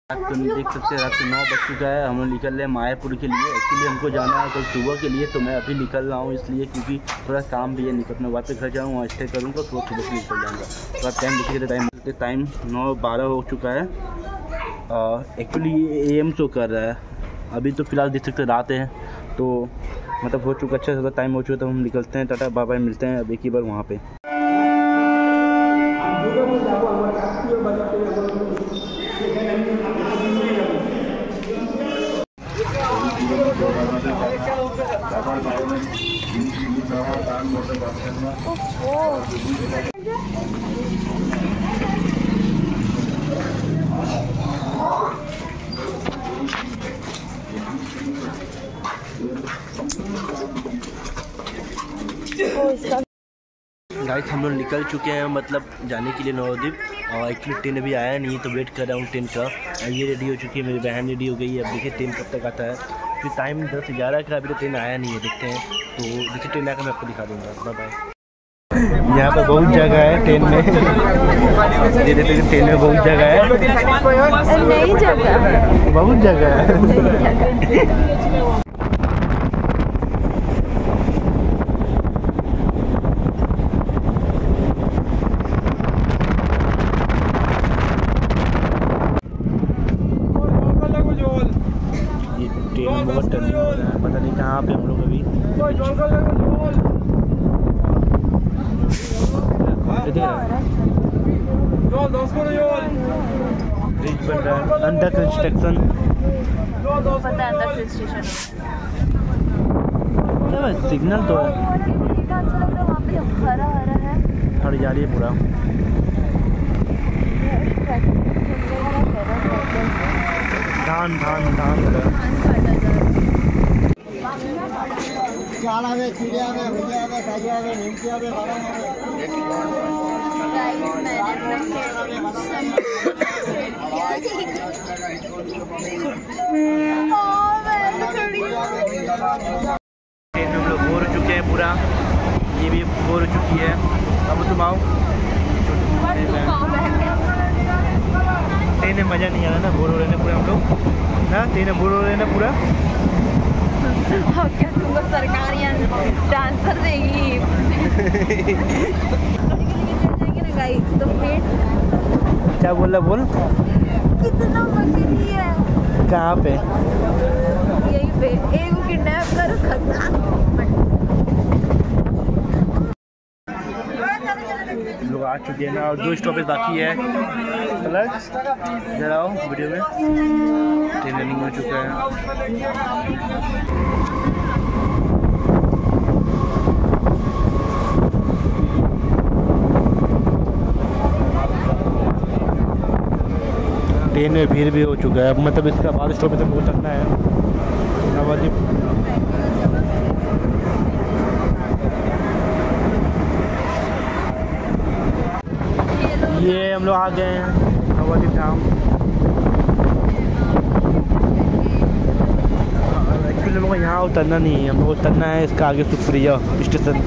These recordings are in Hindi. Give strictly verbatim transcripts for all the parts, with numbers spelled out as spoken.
रात को देख सकते हैं, रात को नौ बज चुका है। हम लोग निकल रहे हैं मायापुर के लिए। एक्चुअली हमको जाना है कल सुबह के लिए, तो मैं अभी निकल रहा हूँ इसलिए क्योंकि थोड़ा काम भी है। निकल अपने वापस घर जाऊँ, वहाँ स्टे करूँगा, तो सुबह से निकल जाऊँगा। थोड़ा टाइम देखिए, टाइम टाइम नौ बारह हो चुका है। एक्चुअली ए एम शो कर रहा है अभी, तो फिलहाल देख सकते रात है, तो मतलब हो चुका अच्छा ज़्यादा टाइम हो चुका, तो हम निकलते हैं। टाटा बाय बाय, मिलते हैं अब एक ही बार वहाँ पे। गाइस हम लोग निकल चुके हैं, मतलब जाने के लिए नवद्वीप। और एक्चुअली ट्रेन अभी आया नहीं, तो वेट कर रहा हूँ ट्रेन का। ये रेडी हो चुकी है, मेरी बहन रेडी हो गई है। अब देखिए ट्रेन कब तक आता है, फिर टाइम दस ग्यारह का, अभी तो ट्रेन आया नहीं है। देखते हैं, तो देखिए ट्रेन आकर मैं आपको दिखा दूँगा। Bye bye. यहाँ पर बहुत जगह है ट्रेन में, ये देखते हैं ट्रेन में बहुत जगह है, नई जगह बहुत जगह है। बहुत टर्निंग हो रहा है, पता नहीं कहाँ पे हम लोग अभी। ब्रिज बन रहा है, अंडर कंस्ट्रक्शन। पता है अंदर स्टेशन क्या है, सिग्नल तो है। वहाँ पे हरा हरा है, हरियाली पूरा। धान धान धान ट्रेन हम लोग बोर हो चुके हैं पूरा, ये भी बोर हो चुकी है। अब तुम आओ। ट्रेन में मज़ा नहीं आ रहा ना, बोर हो रहे हैं पूरा हम लोग ना, ट्रेन में बोर हो रहे हैं ना पूरा। क्या तुमको सरकार यहाँ डांसर देगी ना गाइस, तो फिर क्या बोल रहा, बोल कितना मजे है। कहाँ पे? यहीं पे एक किडनैप करो, लोग आ चुके हैं ना, और दो स्टॉपेज बाकी है। जरा वीडियो में ट्रेन रनिंग हो चुका है। ट्रेन में भीड़ भी हो चुका है, मतलब इसका बाद स्टॉपेज हमको उतरना है नवद्वीप। ये हम लोग आ गए हैं नवद्वीप धाम। एक्चुअली हम लोग यहाँ उतरना नहीं है, हम लोग उतरना है इसका आगे सुप्रिया स्टेशन।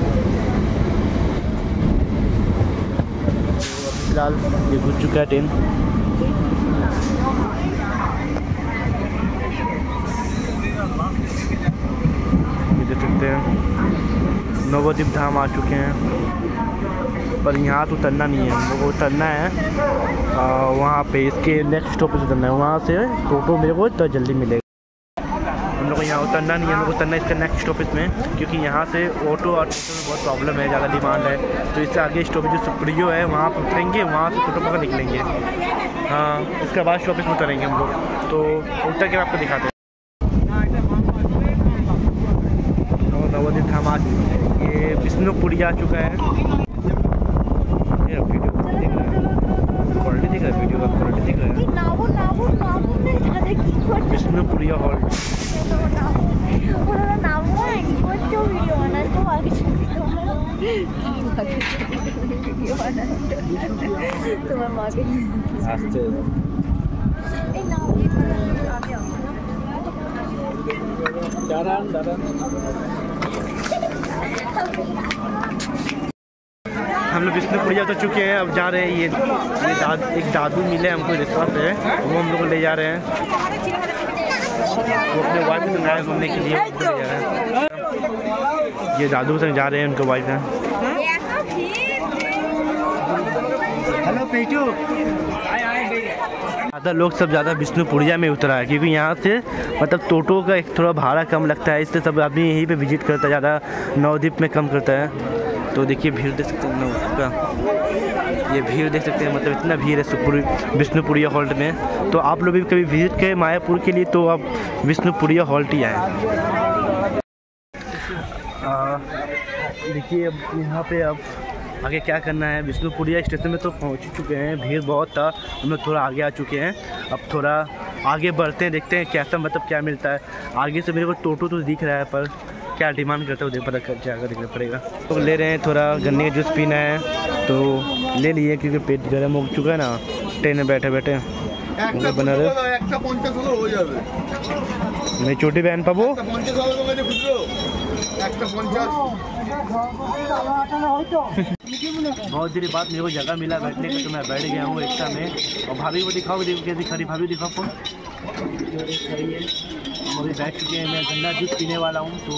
फिलहाल ये घुस चुका है ट्रेन। ये देख सकते हैं नवद्वीप धाम आ चुके हैं, पर यहाँ तो उतरना नहीं है, हम लोग को उतरना है आ, वहाँ पे इसके नेक्स्ट स्टॉप पे उतरना है। वहाँ से टोटो मेरे को तो जल्दी मिलेगा। हम लोग को यहाँ उतरना नहीं है, हम लोग उतरना है इसका नेक्स्ट स्टॉपेज में, क्योंकि यहाँ से ऑटो और टोटो में बहुत प्रॉब्लम है, ज़्यादा डिमांड है। तो इससे आगे स्टॉपेज जो सुप्रियो है वहाँ पर उतरेंगे, वहाँ से टोटो पकड़ निकलेंगे। हाँ, उसके बाद स्टॉपेज में उतरेंगे हम लोग, तो उतर के आपको दिखाते हैं। नवद्वीप धाम आ, ये विष्णुपुरी आ चुका है। क्वालिटी दिख रहा है, वीडियो का क्वालिटी दिख रहा है। विष्णुपुरिया हॉल हम हम लोग विष्णुपुरिया उतर चुके हैं, अब जा रहे हैं। ये ये दाद, एक दादू मिले हमको रिश्ता से, वो हम लोग को ले जा रहे हैं। वो अपने वाइफ के संग आए घूमने के लिए, ले जा रहे हैं। ये दादू संग जा रहे हैं, उनके वाइफ हैं। हेलो पेटू। ज़्यादा लोग सब ज़्यादा विष्णुपुरिया में उतरा है, क्योंकि यहाँ से मतलब टोटो का एक थोड़ा भाड़ा कम लगता है, इसलिए सब आदमी यहीं पे विजिट करता है, ज़्यादा नवद्वीप में कम करता है। तो देखिए भीड़ देख सकते हैं नवद्वीप का, ये भीड़ देख सकते हैं, मतलब इतना भीड़ है सुपुरी विष्णुपुरिया हॉल्ट में। तो आप लोग भी कभी विजिट करें मायापुर के लिए तो आप विष्णुपुरिया हॉल्ट ही आएँ। देखिए अब यहाँ पे अब आगे क्या करना है। विष्णुपुरिया स्टेशन में तो पहुँच चुके हैं, भीड़ बहुत था, हम लोग थोड़ा आगे आ चुके हैं। अब थोड़ा आगे बढ़ते हैं, देखते हैं कैसा मतलब क्या मिलता है। आगे से मेरे को टोटो तो दिख रहा है, पर क्या डिमांड करता है वो पता कर जाकर देखना पड़ेगा। तो ले रहे हैं, थोड़ा गन्ने का जूस पीना है तो ले लिए, क्योंकि पेट गर्म हो चुका है ना ट्रेन में बैठे बैठे बना रहे। मैं छोटी बहन पाबो बहुत देर बाद मेरे को जगह मिला बैठने का, तो मैं बैठ गया हूँ रिक्शा में। और भाभी को दिखाओ, देखो कैसी खड़ी, भाभी दिखाओ फोन। अभी बैठ चुके हैं, मैं गन्ना जूस पीने वाला हूँ, तो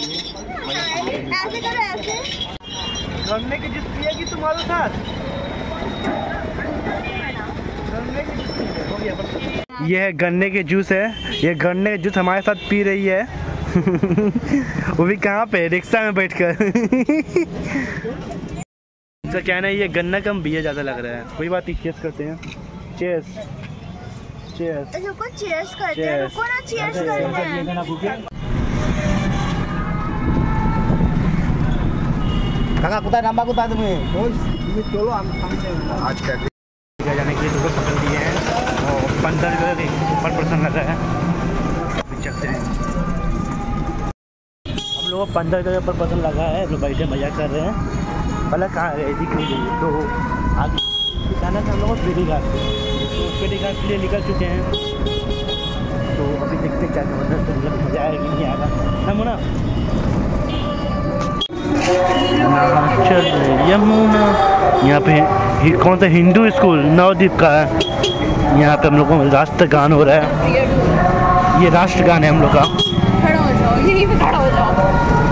गन्ने के जूस पिएगी तुम्हारे साथ। ये है गन्ने के जूस है, ये गन्ने के जूस हमारे साथ पी रही है। वो भी कहाँ पे, रिक्शा में बैठकर। इसका कहना है ये गन्ना कम पिया ज़्यादा लग रहा है। कोई बात नहीं, चेस करते हैं। चेस चेस रुको, चेस करते हैं, रुको ना, चेस करते हैं। kakak kutai nambah kutai tuh ini dulu आज का जाने के लिए तो पकड़ दिए हैं और पंद्रह रुपये पर पर्सन लगा है। चलते हैं, हम लोग पंद्रह रुपये पर पर्सन लगा है, लोग बैठे मजा कर रहे हैं। पहले कहाँ रहे दिख नहीं रही, तो आगे जाना था हम लोग पेटी घाट पे, तो पेटी घाट के लिए निकल चुके हैं। तो अभी देखते क्या मतलब मजा आएगा कि नहीं आएगा। नमूना चल यमुना, यहाँ पे ही, कौन सा हिंदू स्कूल नवद्वीप का है। यहाँ पे हम लोग को राष्ट्रगान हो रहा है, ये राष्ट्रगान है हम लोग का। खड़ा हो जाओ, यहीं पे खड़ा हो जाओ।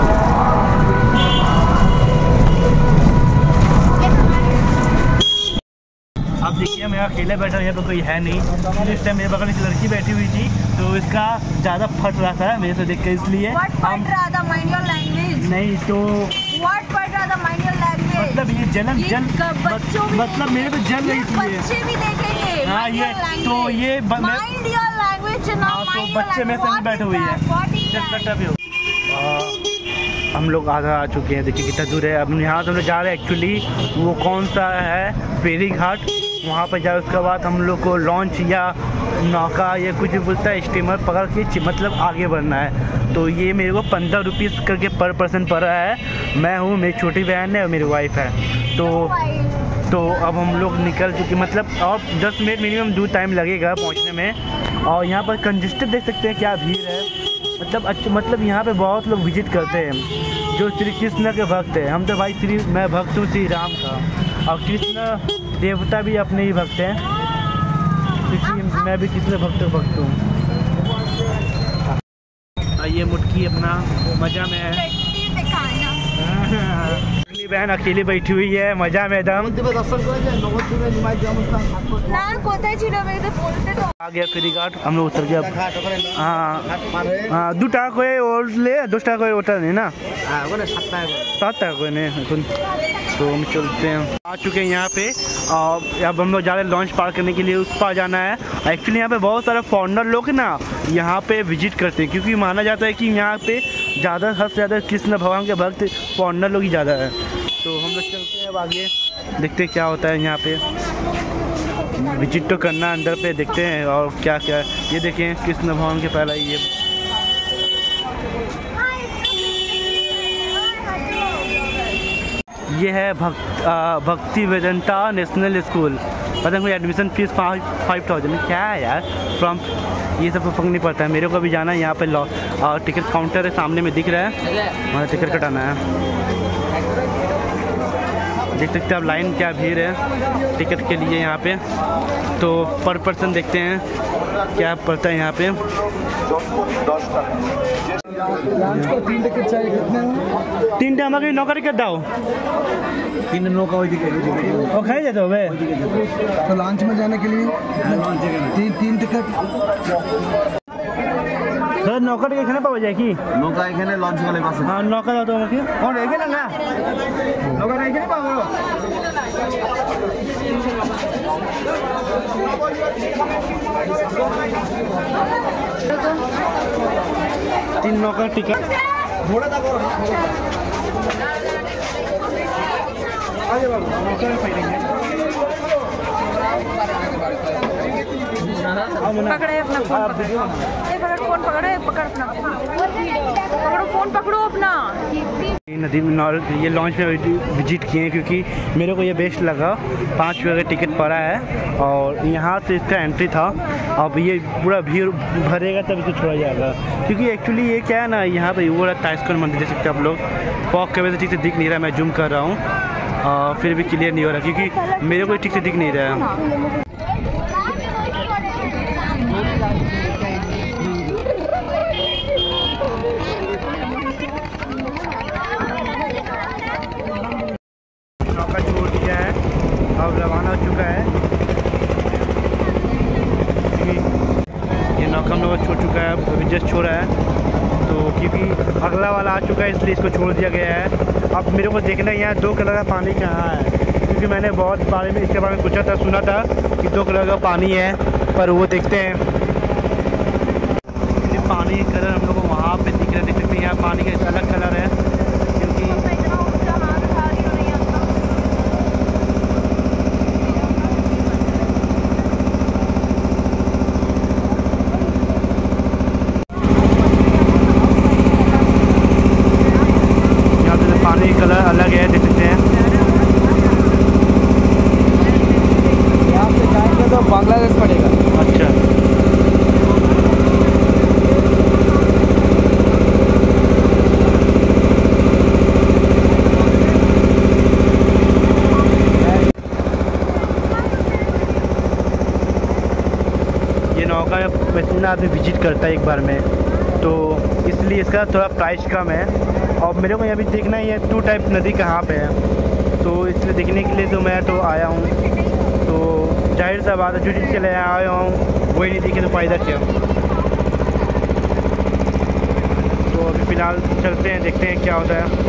अब देखिए मैं अकेले बैठा हूँ, यहाँ पे कोई है नहीं। इस टाइम मेरे बगल एक लड़की बैठी हुई थी, तो इसका ज़्यादा फट रहा था मेरे से देख के, इसलिए What फट रहा था? Mind your language. नहीं तो What फट रहा था? Mind your language. मतलब ये जलन ये जल बच्चों भी मतलब मेरे तो जल रही थी ये। बच्चे भी देखेंगे। हाँ ये तो ये ब- मैं- Mind your language ना, हाँ, तो mind your बच्चे में से language. भी बैठे हुई है। What is जब that? कटा भी हो। आ, हम लोग आधा आ चुके हैं, देखिए कितना दूर है। अब यहाँ से हम लोग जा रहे हैं, एक्चुअली वो कौन सा है फेरी घाट, वहाँ पर जाए। उसके बाद हम लोग को लॉन्च या नौका या कुछ भी बोलता है स्टीमर पकड़ के मतलब आगे बढ़ना है। तो ये मेरे को पंद्रह रुपीज़ करके पर पर्सन पड़ रहा है। मैं हूँ, मेरी छोटी बहन है और मेरी वाइफ है। तो तो अब हम लोग निकल चुके, मतलब और दस मिनट मिनिमम दूर टाइम लगेगा पहुँचने में। और यहाँ पर कंजस्टेड देख सकते हैं क्या भीड़ है, मतलब अच्छा, मतलब यहाँ पे बहुत लोग विजिट करते हैं जो श्री कृष्ण के भक्त हैं। हम तो भाई श्री मैं भक्त हूँ श्री राम का, और कृष्ण देवता भी अपने ही भक्त हैं, क्योंकि मैं भी कृष्ण भक्त भक्त हूँ। ये मुटकी अपना मज़ा में है। अगली बहन अकेली बैठी हुई है मज़ा में एकदम। आ गया फेरी घाट, हम लोग उतर गया। हाँ हाँ दो टाका कोई और ले, दस टाका कोई उतर नहीं ना, सात टाका कोई नहीं। तो हम चलते हैं, आ चुके हैं यहाँ पे। और अब हम लोग जा रहे हैं लॉन्च पार करने के लिए, उस पार जाना है। एक्चुअली यहाँ पे बहुत सारे फॉरेनर लोग ना यहाँ पे विजिट करते हैं, क्योंकि माना जाता है कि यहाँ पे ज़्यादा हद से ज़्यादा कृष्ण भगवान के भक्त फॉरेनर लोग ही ज़्यादा है। तो हम लोग चलते हैं अब आगे, देखते हैं क्या होता है यहाँ पे। विजिट तो करना अंदर पे, देखते हैं और क्या क्या। ये देखें कृष्ण भगवान के पहला ये ये है भक्त आ, भक्ति वेदांता नेशनल स्कूल। पता नहीं admission fees five five thousand क्या है यार, फ्रॉम ये सब फर्क नहीं पड़ता है। मेरे को भी जाना है, यहाँ पे लॉ टिकट काउंटर है सामने में दिख रहा है, वहाँ टिकट कटाना है। देख सकते हैं आप लाइन क्या भीड़ है टिकट के लिए यहाँ पे। तो पर पर्सन देखते हैं क्या पड़ता है यहाँ पे। तीन टिकट चाहिए, कितने? तीन टाइम की नौका टिकट दाओ तीन नौका वही टिकट और खाई जाते हो वे तो लंच में जाने के लिए तीन तीन टिकट सर नौका टिकट এখানে পাওয়া যায় কি নৌকা এখানে লঞ্চ গলে পাশে হ্যাঁ নৌকা দাও তো আমাকে কোন এখানে না নৌকা এখানে পাবো तीन नौका टिकट ঘোড়া দাও आगे बाबू नौका में पकड़ेंगे पकड़े अपना फोन पकड़ो ये पकड़ फोन पकड़ो ये पकड़ अपना फोन पकड़ो फोन पकड़ो अपना। नदी में ये लॉन्च में विजिट किए हैं क्योंकि मेरे को ये बेस्ट लगा। पाँच रुपये का टिकट पड़ा है और यहाँ से इसका एंट्री था। अब ये पूरा भीड़ भरेगा तब इसको छोड़ा जाएगा क्योंकि एक्चुअली ये क्या है ना यहाँ पे वो रहता है इसका मंदिर देख सकते हैं आप लोग। फॉग के वजह से ठीक से दिख नहीं रहा, मैं जूम कर रहा हूँ फिर भी क्लियर नहीं हो रहा क्योंकि मेरे को ठीक से दिख नहीं रहा है। नौका छोड़ दिया है, अब रवाना हो चुका है। ये नौका हम लोग छोड़ चुका है, अभी जस्ट छोड़ा है तो क्योंकि अगला वाला आ चुका है इसलिए इसको छोड़ दिया गया है। अब मेरे को देखना है यहाँ दो कलर का पानी कहाँ है क्योंकि मैंने बहुत बारे में इसके बारे में पूछा था, सुना था कि दो कलर का पानी है पर वो देखते हैं। ये पानी कलर हम लोग को वहाँ पे दिख रहा है, देख सकते हैं यहाँ पानी का अलग कलर है क्योंकि पानी कलर अलग है, देख सकते हैं। यहाँ से जाएंगे तो बांग्लादेश पड़ेगा। अच्छा ये नौका इतना आदमी विजिट करता है एक बार में तो इसलिए इसका थोड़ा प्राइस कम है। और मेरे को यहाँ भी देखना ही है टू टाइप नदी कहाँ पे है तो इसलिए देखने के लिए तो मैं तो आया हूँ। तो जाहिर सा बात है जो चीज़ के लिए आया हूँ वही नहीं दिखे तो फायदा क्या। तो अभी फ़िलहाल चलते हैं, देखते हैं क्या होता है।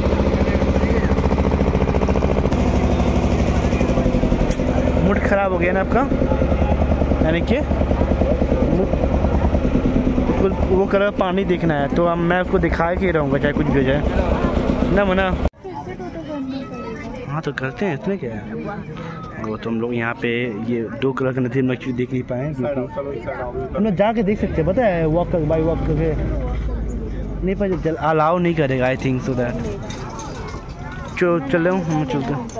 मूड ख़राब हो गया ना आपका, यानी कि उसको वो कलर पानी देखना है तो अब मैं उसको दिखा के रहूँगा चाहे कुछ भी हो जाए ना मना। हाँ तो करते हैं, इसमें क्या है। वो तो हम लोग यहाँ पे ये दो कलर का नदी हम एक्चुअली देख नहीं पाए क्योंकि हम लोग जाके देख सकते हैं, पता है वॉक कर बाई वॉक करके नहीं पता चल अलाउ नहीं करेगा आई थिंक सो दैट। चलो चलो हम चलते हैं।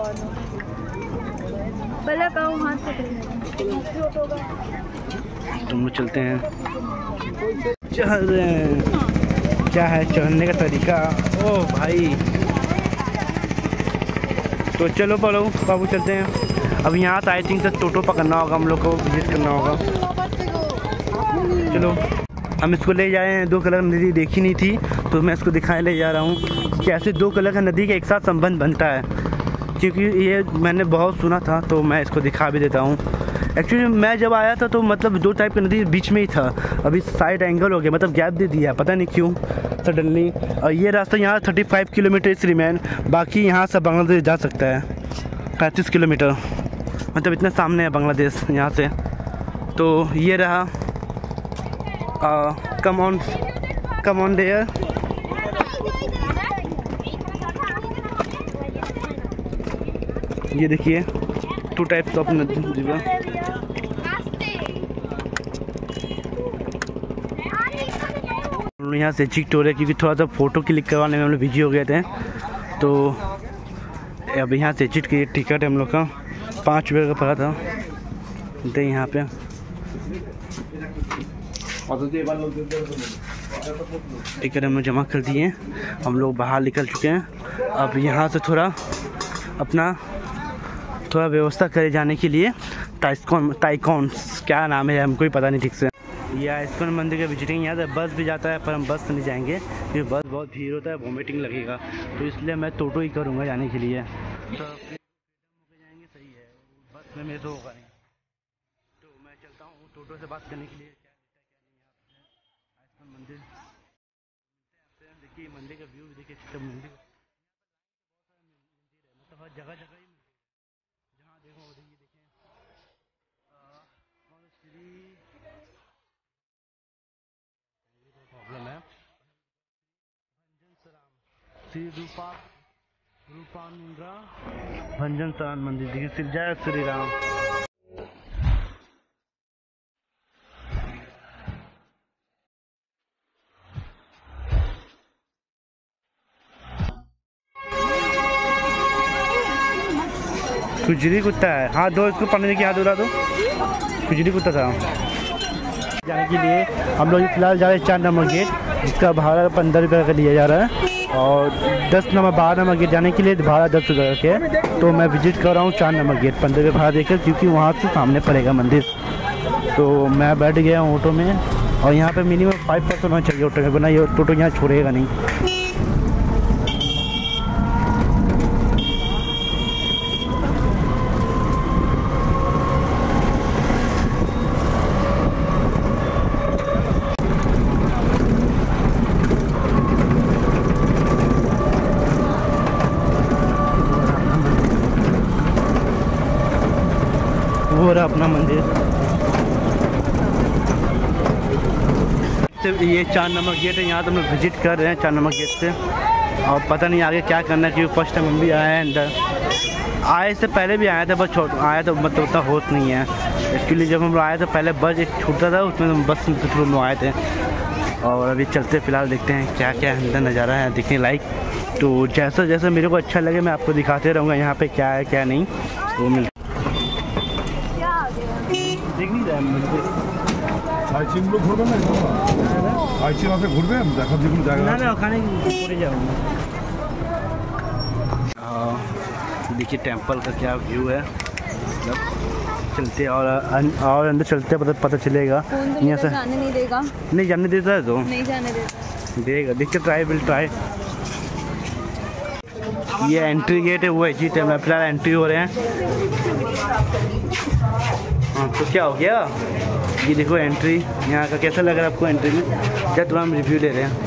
तुम लोग चलते हैं, चल रहे हैं। क्या है चढ़ने का तरीका ओ भाई। तो चलो पलो बाबू चलते हैं। अब यहाँ से आई थिंक से टोटो पकड़ना होगा, हम लोग को विजिट करना होगा। चलो हम इसको ले जाए हैं, दो कलर नदी देखी नहीं थी तो मैं इसको दिखाने ले जा रहा हूँ कैसे दो कलर का नदी का एक साथ संबंध बनता है क्योंकि ये मैंने बहुत सुना था तो मैं इसको दिखा भी देता हूँ। एक्चुअली मैं जब आया था तो मतलब दो टाइप का नदी बीच में ही था, अभी साइड एंगल हो गया मतलब गैप दे दिया पता नहीं क्यों सडनली। और ये रास्ता यहाँ पैंतीस किलोमीटर इस रिमेन, बाकी यहाँ से बांग्लादेश जा सकता है पैंतीस किलोमीटर मतलब इतना सामने है बांग्लादेश यहाँ से। तो ये रहा come on come on there. ये देखिए टू टाइप्स ऑफ जगह। यहाँ से चिक टोर है क्योंकि थोड़ा सा फ़ोटो क्लिक करवाने में हम लोग बिजी हो गए थे तो अब यहाँ से चिट की टिकट हम लोग का पाँच रुपये का पड़ा था। तो यहाँ पे टिकट हम लोग जमा कर दिए, हम लोग बाहर निकल चुके हैं। अब यहाँ से थोड़ा अपना थोड़ा व्यवस्था करे जाने के लिए। टाइकॉन टाइकॉन्स क्या नाम है हमको ही पता नहीं ठीक से। यह इस्कॉन मंदिर का विजिटिंग यहाँ से बस भी जाता है, पर हम बस से नहीं जाएंगे क्योंकि बस बहुत भीड़ होता है, वोमिटिंग लगेगा, तो इसलिए मैं टोटो ही करूँगा जाने के लिए। तो जाएंगे सही है, बस में मेरे तो होगा नहीं, तो मैं चलता हूँ टोटो से बात करने के लिए। क्या क्या नहीं इस्कॉन मंदिर देखिए, मंदिर का व्यू देखिए, सब मंदिर मतलब हर जगह जगह ही जहाँ देखो ये देखें प्रॉब्लम है। श्री रूपा रूपानुरा भंजन सरान मंदिर देखिए, श्री जय श्री राम। खुजरी कुत्ता है, हाथ दो इसको, पढ़ने की हाथ उड़ा दो। खुजरी कुत्ता था। जाने के लिए हम लोग फिलहाल जा रहे हैं चार नंबर गेट, जिसका भाड़ा पंद्रह रुपये का लिया जा रहा है, और दस नंबर बारह नंबर गेट जाने के लिए भाड़ा दस रुपये का है। तो मैं विजिट कर रहा हूँ चार नंबर गेट पंद्रह रुपये भाड़ा देकर, क्योंकि वहाँ से सामने पड़ेगा मंदिर। तो मैं बैठ गया हूँ ऑटो में, और यहाँ पे मिनिमम फाइव परसेंट होना चाहिए ऑटो में, वरना ये ऑटो यहाँ छोड़ेगा नहीं। वो रहा अपना मंदिर। ये चार नंबर गेट है, यहाँ तो हम लोग विजिट कर रहे हैं चार नंबर गेट से, और पता नहीं आगे क्या करना है, क्योंकि फर्स्ट टाइम हम भी आए हैं अंदर। आए से पहले भी आया था, बस छोट आया तो मतलब उतना होश नहीं है। इसके लिए जब हम लोग आए थे पहले बस एक छूटा था, उसमें हम बस के थ्रू हम लोग आए थे। और अभी चलते फिलहाल देखते हैं क्या क्या अंदर नज़ारा है दिखने लायक। तो जैसा जैसा मेरे को अच्छा लगे मैं आपको दिखाते रहूँगा यहाँ पे क्या है क्या नहीं। तो मिल देख नहीं रहा लोग घूरबे ना घूरबे देखो যেগুলো জায়গা না না ওখানে পড়ে जाऊंगा। देखिए टेंपल का क्या व्यू है, मतलब चलते और और अंदर चलते पता पता चलेगा। यहाँ से जाने नहीं देगा, नहीं जाने देता है, तो नहीं जाने देता देगा, देखते ट्राई विल ट्राई। ये एंट्री गेट है, वो एग्जिट है, मैं फिलहाल एंट्री हो रहे हैं। हाँ तो क्या हो गया, ये देखो एंट्री यहाँ का कैसा लग रहा है आपको एंट्री में, क्या थोड़ा हम रिव्यू ले रहे हैं।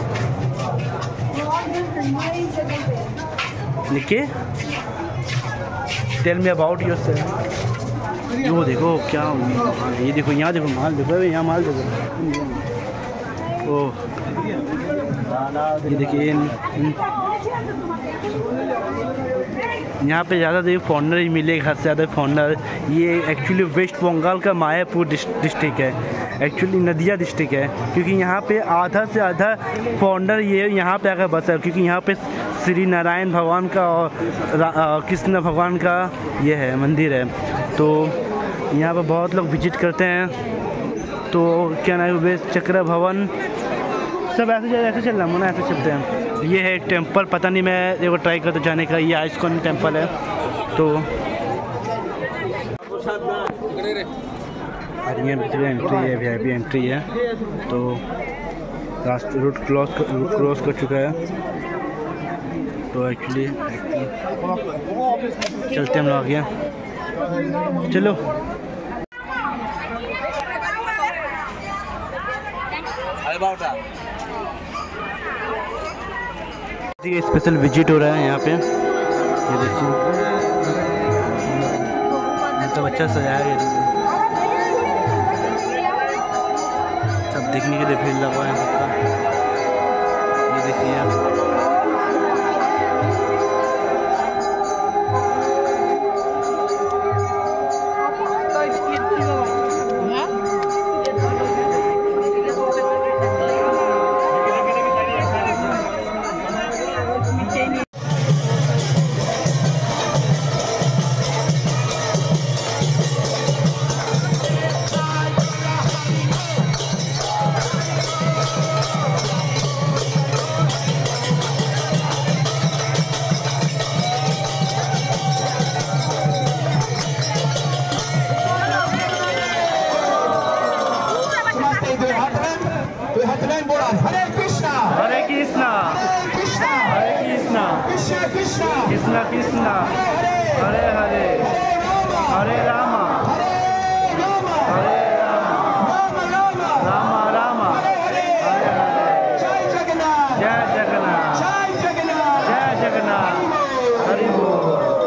लिखिए tell me about yourself. ये देखो क्या, ये देखो यहाँ देखो माल देखो, यहाँ माल देखो। ओह ये देखिए यहाँ पे ज़्यादा देखिए फॉरनर ही मिलेगा, हद से ज़्यादा फॉरनर। ये एक्चुअली वेस्ट बंगाल का मायापुर डिस्ट्रिक्ट है, एक्चुअली नदिया डिस्ट्रिक्ट है, क्योंकि यहाँ पे आधा से आधा फॉरनर ये यहाँ पे आकर बसा है, क्योंकि यहाँ पे श्री नारायण भगवान का और कृष्ण भगवान का ये है मंदिर है। तो यहाँ पे बहुत लोग विजिट करते हैं। तो क्या नाम है, चक्र भवन सब ऐसे ऐसे चल रहा है ना, ऐसे चलते हैं। ये है टेंपल, पता नहीं मैं देखो ट्राई करता जाने का। ये आइस्कॉन टेंपल है। तो ये एंट्री है, वी आई पी एंट्री है। तो रास्ते रूट क्रॉस क्रॉस कर चुका है। तो एक्चुअली चलते हम लोग आगे, चलो। स्पेशल विजिट हो रहा है यहाँ पे, ये देखिए तो अच्छा सजाया गया, सब देखने के लिए भीड़ लगा है सबका। ये देखिए आप, कोई हाथ नहीं बोला हरे कृष्णा हरे कृष्णा हरे कृष्णा कृष्णा कृष्णा कृष्णा कृष्णा हरे हरे हरे रामा हरे रामा रामा रामा हरे हरे जय जगन्नाथ जय जगन्नाथ जय जगन्नाथ जय जगन्नाथ हरि बोल।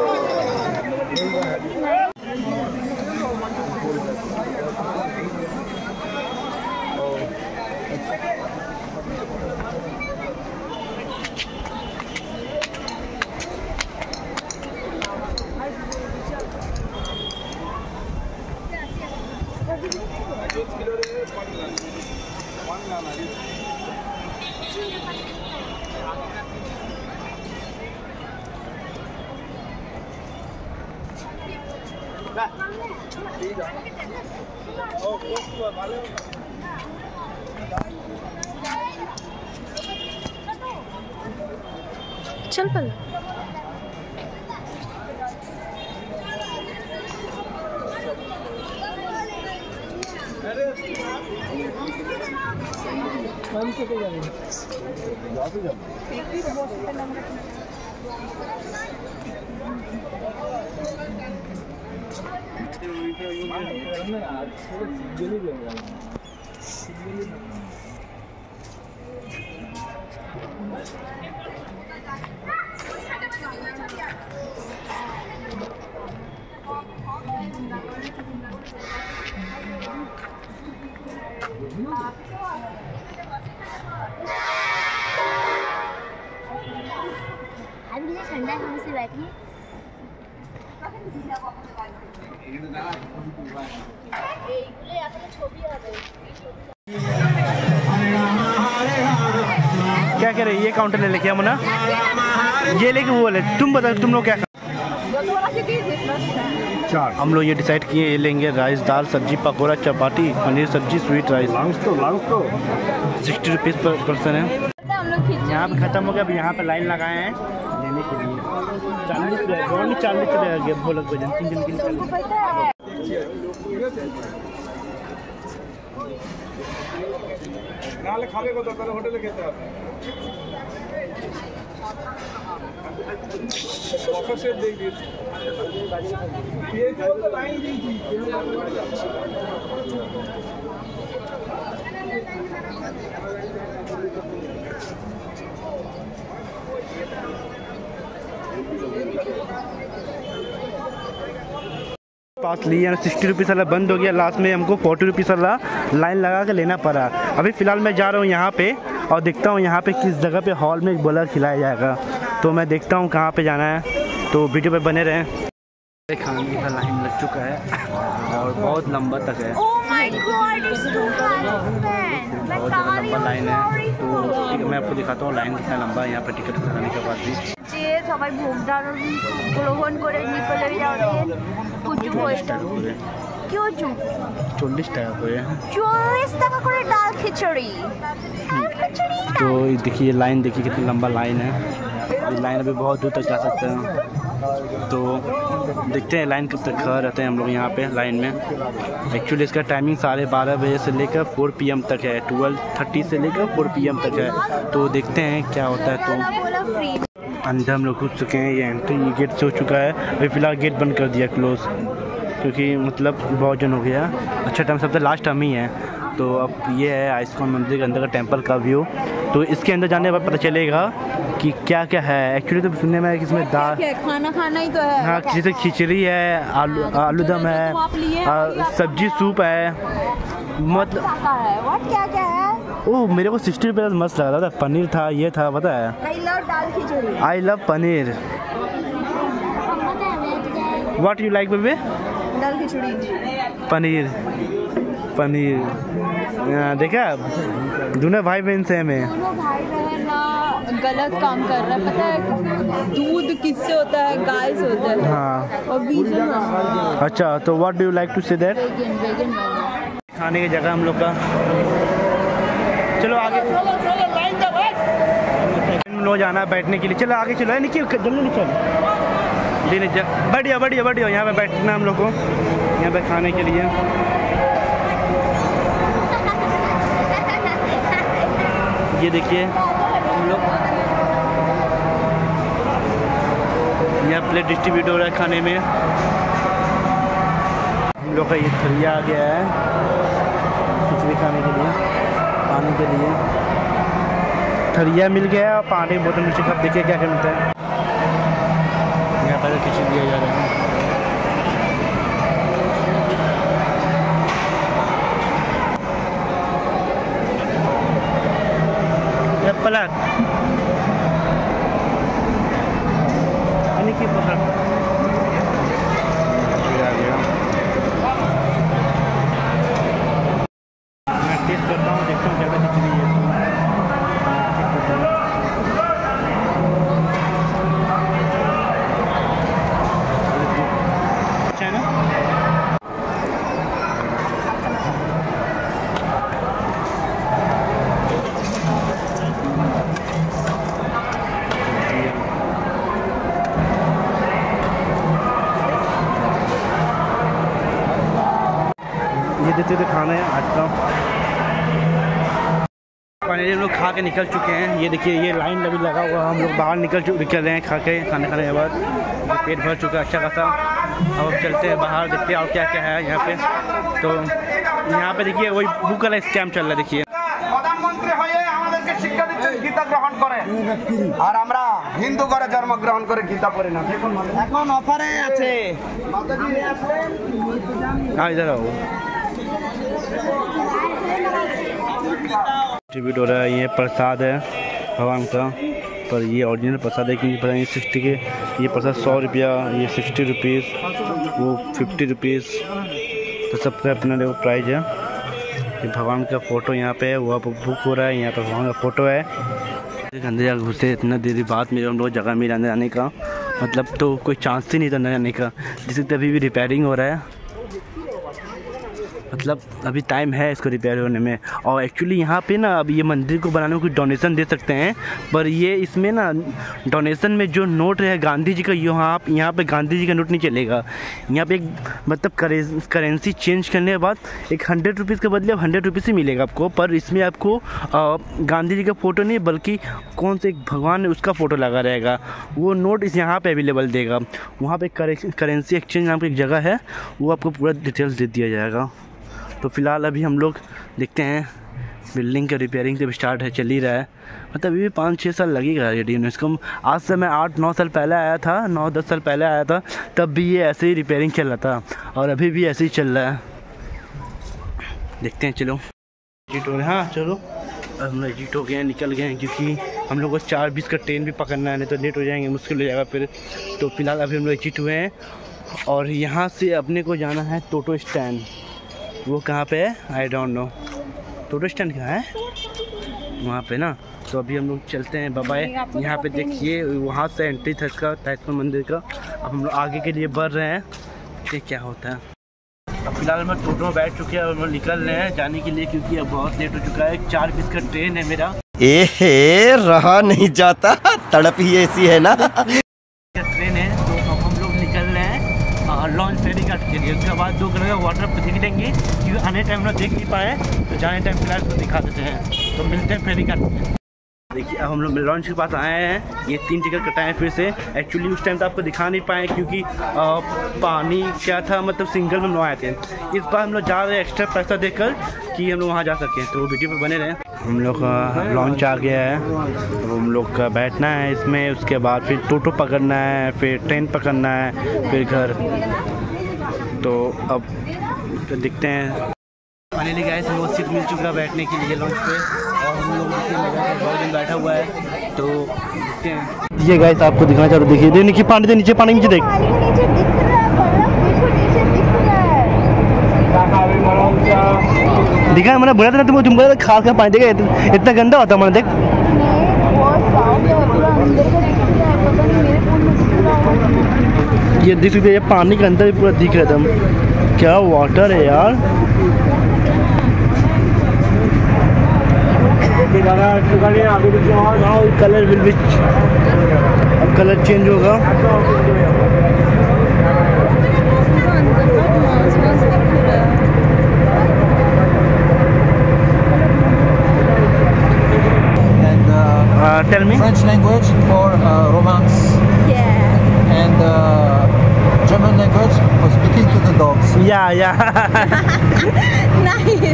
चल पल अभी मुझे ठंडा है, हम से बैठिए। क्या कह रही है? ये काउंटर ले लेके मुना ये लेके वो ले। तुम बताओ तुम लोग क्या चार हम लोग ये डिसाइड किए ये लेंगे राइस दाल सब्जी pakora chapati paneer sabzi sweet rice sixty rupees per person है। यहाँ पे ख़त्म हो गया। अभी यहाँ पे लाइन लगाए हैं लेने के लिए। चालीस रुपये चालीस रुपये भोलक भजन तीन दिन के लिए खाने को तो होटल के से देख ये जो लाइन दी थी पास लिए सिक्सटी रुपीज़ वाला बंद हो गया। लास्ट में हमको फोर्टी रुपीज़ वाला लाइन लगा के लेना पड़ा। अभी फ़िलहाल मैं जा रहा हूँ यहाँ पे और देखता हूँ यहाँ पे किस जगह पे हॉल में एक बर्गर खिलाया जाएगा। तो मैं देखता हूँ कहाँ पे जाना है, तो वीडियो पे बने रहें। खाने का लाइन लग चुका है और बहुत लंबा तक है। Oh my God, it's too hard. बहुत ज़्यादा लंबा लाइन है। तो ठीक है मैं आपको दिखाता हूँ लाइन कितना लंबा है यहाँ पे टिकट कराने के बाद भी। যে সবাই ভোগদান গ্রহণ করে নিকলে যাবে কুচু বইটা কি হচ্ছে চল্লিশ টাকা করে চল্লিশ টাকা করে ডাল খিচুড়ি ডাল খিচুড়ি तो देखिए लाइन देखिए कितनी लंबा लाइन है। ये लाइन अभी बहुत दूर तक जा सकते हैं। तो देखते हैं लाइन कब तक खड़ा रहते हैं हम लोग यहाँ पे लाइन में। एक्चुअली इसका टाइमिंग साढ़े बारह बजे से लेकर फोर पी एम तक है, ट्वेल्व थर्टी से लेकर फोर पी एम तक है। तो देखते हैं क्या होता है। तो अंदर हम लोग घुस चुके हैं। ये एंट्री ये गेट से हो चुका है। अभी फ़िलहाल गेट बंद कर दिया क्लोज, क्योंकि मतलब बहुत जन हो गया। अच्छा टाइम सबसे लास्ट हम ही है। तो अब ये है आइस्कॉन मंदिर के अंदर का टेंपल का व्यू। तो इसके अंदर जाने के बाद पता चलेगा कि क्या क्या है। एक्चुअली तो सुनने में है कि इसमें दाल खाना खाना ही तो है। हाँ जैसे खिचड़ी है, आलू आलू दम है, सब्जी सूप है, मतलब क्या क्या है। ओह मेरे को सिक्सटी रुपये मस्त लग रहा था। पनीर था, ये था पता है। I love dal khichdi. I love paneer. What you like baby? Dal khichdi paneer paneer देखा दोनों भाई बहन से हमें दोनों भाई बहन ना गलत काम कर रहा है। पता है दूध किससे होता है? गाय से होता है। हाँ और बीज अच्छा तो what do you like to say that? खाने की जगह हम लोग का। चलो आगे हम लोग जाना है बैठने के लिए। चलो आगे चलो निकल जल्दी निकल जी नहीं बढ़िया बढ़िया बढ़िया। यहाँ पे बैठना हम लोग को यहाँ पे खाने के लिए। ये देखिए हम लोग यहाँ प्लेट डिस्ट्रीब्यूट हो रहा है खाने में। हम लोग का ये थरिया आ गया है खिचड़ी खाने के लिए, पानी के लिए थरिया मिल गया है और पानी बोतल में से कब देखिए क्या क्या मिलता है। यहाँ पर खिचड़ी दिया जा रहा है। पलट की पकड़ मैं टेस्ट करता हूँ, देखता हूँ ज़्यादा खिचड़ी है। अच्छा है ना? ये देते थे खाना है आज का। फाइनली हम लोग खा के निकल चुके हैं। ये देखिए ये लाइन अभी लगा हुआ, हम लोग बाहर निकल चुके निकल रहे हैं खा के, खाना खाने के बाद पेट भर चुका है अच्छा खासा। अब हम चलते हैं बाहर, देखते हैं और क्या क्या है यहाँ पे। तो यहाँ पे देखिए वही बुक वाला स्कैम चल रहा है। देखिए प्रधानमंत्री হয়ে আমাদেরকে শিক্ষা দিচ্ছেন গীতা গ্রহণ করে, আর আমরা হিন্দু ঘরে জন্ম গ্রহণ করে গীতা পড়ি না। দেখুন এখন অফারে আছে মাতাজি নিয়ে আসবেন। हाँ इधर आओ। डिस्ट्रीब्यूट हो रहा है, ये प्रसाद है भगवान का, पर ये ओरिजिनल प्रसाद है कि पता नहीं सिक्सटी के, ये प्रसाद सौ रुपया, ये सिक्सटी रुपीज़, वो फिफ्टी रुपीज़, तो सबका अपना देखो प्राइस है। ये भगवान का फ़ोटो यहाँ पे है, वो बुक हो रहा है, यहाँ पे भगवान का फ़ोटो है। अंदर जा घुसे, इतना देरी बाद में हम लोग जगह मिला अंदर जाने का, मतलब तो कोई चांस ही नहीं था अंदर जाने का, जिससे अभी भी रिपेयरिंग हो रहा है। मतलब अभी टाइम है इसको रिपेयर होने में। और एक्चुअली यहाँ पे ना अब ये मंदिर को बनाने में कुछ डोनेशन दे सकते हैं, पर ये इसमें ना डोनेशन में जो नोट है गांधी जी का, यहाँ यहाँ पे गांधी जी का नोट नहीं चलेगा। यहाँ पे एक मतलब करेंसी चेंज करने के बाद एक हंड्रेड रुपीज़ के बदले अब हंड्रेड रुपीज़ ही मिलेगा आपको, पर इसमें आपको आ, गांधी जी का फ़ोटो नहीं बल्कि कौन से एक भगवान है उसका फ़ोटो लगा रहेगा। वो नोट इस यहाँ पर अवेलेबल देगा। वहाँ पर करेंसी एक्सचेंज नाम की एक जगह है, वो आपको पूरा डिटेल्स दे दिया जाएगा। तो फ़िलहाल अभी हम लोग देखते हैं, बिल्डिंग का रिपेयरिंग जब स्टार्ट है चल ही रहा है, मतलब अभी भी पाँच छः साल लगेगा रेडी होने इसको। आज से मैं आठ नौ साल पहले आया था, नौ दस साल पहले आया था, तब भी ये ऐसे ही रिपेयरिंग चल रहा था और अभी भी ऐसे ही चल रहा है। देखते हैं, चलो एग्जिट हो गए। हाँ चलो अब हम लोग एग्जिट हो गए हैं, निकल गए हैं, क्योंकि हम लोग को चार बीस का ट्रेन भी पकड़ना है, नहीं तो लेट हो जाएंगे, मुश्किल हो जाएगा फिर। तो फिलहाल अभी हम लोग एग्जिट हुए हैं और यहाँ से अपने को जाना है टोटो स्टैंड। वो कहाँ पे है I don't know, toto stand कहाँ है वहाँ पे ना। तो अभी हम लोग चलते हैं बाबा। यहाँ पे देखिए वहाँ से एंट्री था इसका ताइस्वर मंदिर का। अब हम लोग आगे के लिए बढ़ रहे हैं, देखिए क्या होता है। अब फिलहाल हम टोटो में बैठ चुके हैं और हम लोग निकल रहे हैं जाने के लिए, क्योंकि अब बहुत लेट हो चुका है। चार बीस का ट्रेन है मेरा। ए रहा नहीं जाता, तड़प ही ऐसी है ना। ट्रेन है तो अब हम लोग निकल रहे हैं लॉन्च फेरी घाट के लिए। उसके बाद दो कलर का वाटर पर दिख देंगे, क्योंकि आने टाइम हम लोग देख नहीं पाए, तो जाने टाइम फिलहाल तो दिखा देते हैं। तो मिलते हैं फेरी घाट में। देखिए अब हम लोग लॉन्च के पास आए हैं, ये तीन टिकट कटाए हैं फिर से। एक्चुअली उस टाइम तो आपको दिखा नहीं पाए, क्योंकि आ, पानी क्या था, मतलब सिंगल में हम लोग आए थे। इस बार हम लोग जा रहे हैं एक्स्ट्रा पैसा देकर कि हम लोग वहाँ जा सकें, तो वीडियो पर बने रहें। हम लोग का लॉन्च आ गया है, अब हम लोग का बैठना है इसमें, उसके बाद फिर टोटो पकड़ना है, फिर ट्रेन पकड़ना है, फिर घर। तो अब तो दिखते हैं। फाइनली गाइस हम लोग सीट मिल चुका है बैठने के लिए लॉन्च पे, और हम लोग बहुत दिन बैठा हुआ है, तो देखते हैं। ये गाइस आपको दिखाना चाहता हूँ, देखिए दे नीचे पानी, दे नीचे पानी, नीचे देख दिखा है। मैंने बोला था ना तुम तुम बोला खा खा पानी देगा, इतना गंदा होता मैंने देख। ये दिख सकते, ये पानी के अंदर पूरा दिख रहा था। क्या वाटर है यार। कलर विल बी, अब कलर चेंज होगा। Tell me French language for uh, romance, Yeah. and uh, German language for speaking to the dogs. या या Nice.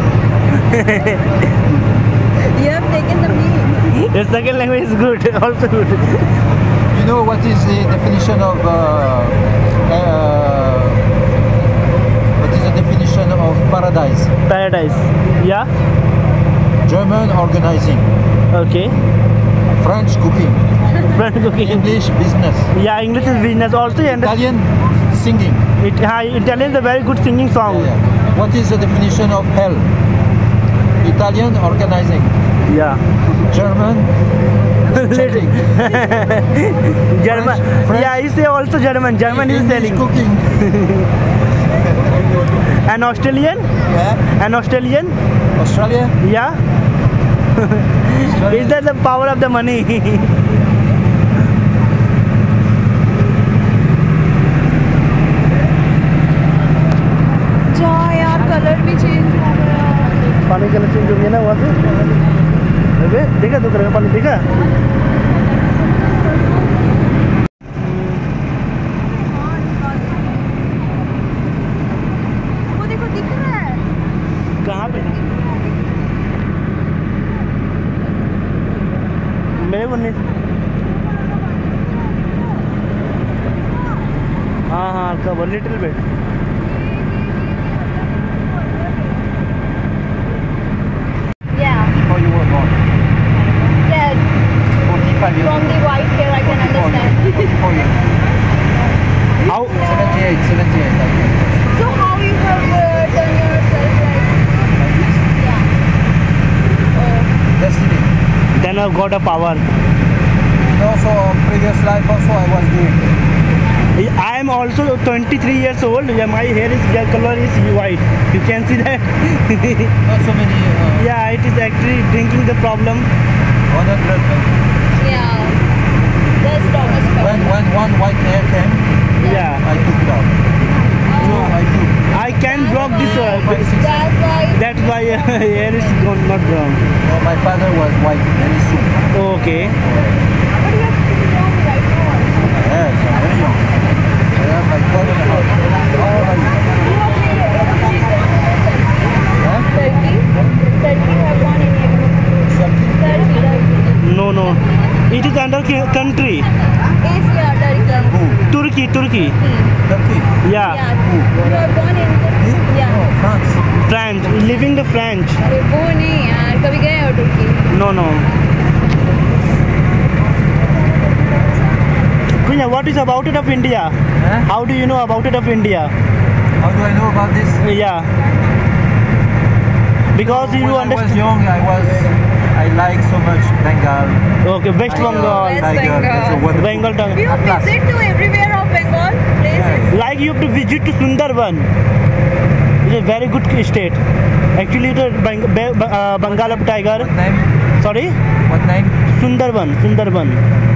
You have taken the meaning. The second language is good, also good. You know what is the definition of uh, uh, what is the definition of paradise? Paradise. Yeah. German organizing, Okay. French cooking, French cooking. English business, Yeah, English is business also. And Italian singing. it, uh, Italian is a very good singing song. Yeah, yeah. What is the definition of hell? Italian organizing, Yeah. German checking, German. French. Yeah, he say also German. German is English selling. cooking. And Australian? Yeah. And Australian? Australia. Yeah. Is that the power of the money? जा यार कलर भी चेंज हो गया। पानी कलर चेंज हो गया ना वहाँ से। अबे देखा तो तरह का पानी देखा? वो देखो दिख रहा है। कहाँ पे? मेरे को नहीं। हाँ हाँ cover little bit. Yeah. Before you were born. Yeah. forty-five years. From the white hair, I can understand. forty-four years. How? seventy-eight, seventy-eight. I guess. So how you have uh, done yourself like? Like this. Yeah. Oh. Destiny. Then I got a power. And also, previous life also I was doing. I am also twenty-three years old. Yeah, my hair is their color is white. You can see that. Not so many. Uh, Yeah, it is actually drinking the problem. one hundred. Yeah. That's Thomas When Paine. when one white hair came, Yeah, I took it out. So I took. I can block this. Uh, That's why. that's why uh, hair is gone, not brown. No, my father was white very soon. Okay. But you have to be wrong right now. Yes, I'm very young. I have like twelve and a half. How old are you? You have made it. Huh? Turkey. Turkey have gone in here. Something. Turkey. Turkey. No, no. It is under ki- country. Asia, Turkey. Who? Turkey, Turkey. Turkey. Yeah. Yeah. You have gone in. Me? Yeah. No, France. French. Living the French. अरे वो नहीं यार कभी गए हो तुर्की? No, no. Kunya, what is about it of India? Huh? How do you know about it of India? How do I know about this? Yeah. Because you when I was understand. young, I was, I like so much Bengal. Okay, West Tiger, Bengal. West Tiger, Bengal. that's a wonderful. Bengal tongue. You Atlas. visit to everywhere of Bengal places. Like you have to visit to Sundarban. It's a very good state. Actually, it is Bang- Be- uh, Bengal of tiger. What name? Sorry, What name? Sundarban. Sundarban.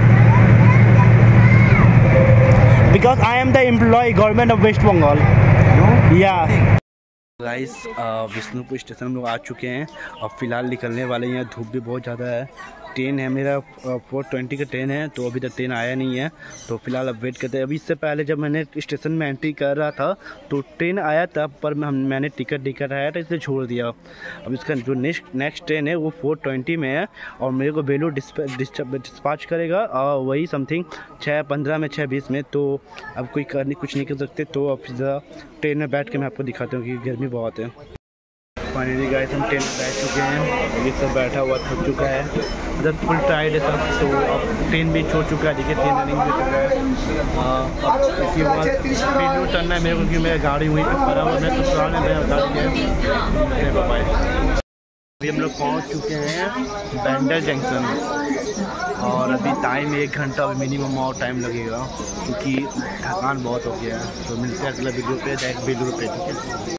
Because I am the employee government of West Bengal. You? Yeah. Guys Vishnupur station हम लोग आ चुके हैं और फिलहाल निकलने वाले हैं। धूप भी बहुत ज़्यादा है। ट्रेन है मेरा फोर ट्वेंटी का ट्रेन है, तो अभी तक ट्रेन आया नहीं है, तो फिलहाल अब वेट करते हैं। अभी इससे पहले जब मैंने स्टेशन में एंट्री कर रहा था तो ट्रेन आया तब, पर हम मैंने टिकट दिक्कत आया था इसलिए छोड़ दिया। अब इसका जो नेक्स्ट नेक्स्ट ट्रेन है वो फोर ट्वेंटी में है और मेरे को बेलूर डिस्पैच करेगा और वही समथिंग छः पंद्रह में छः बीस में। तो अब कोई करने कुछ नहीं कर सकते, तो अब ट्रेन में बैठ के मैं आपको दिखाता हूँ कि गर्मी बहुत है। फाइनली गाइस हम ट्रेन में बैठ चुके हैं, ये सब बैठा हुआ थक चुका है, जब फुल टायर्ड है सब। तो अब ट्रेन भी छोड़ चुका है, देखिए ट्रेन रनिंग भी चुका है। हाँ, अब इसके बाद ट्रेन उतरना है मेरे को, क्योंकि मेरा गाड़ी वहीं पर खड़ा हुआ, मैं तो पुराने मेरा गाड़ी है। अभी हम लोग पहुँच चुके हैं बैंडर जंक्शन और अभी टाइम एक घंटा अभी मिनिमम और टाइम लगेगा क्योंकि थकान बहुत हो गया है। तो मिलते हैं अगला वीडियो पे, डायरेक्ट वीडियो पे, ठीक है।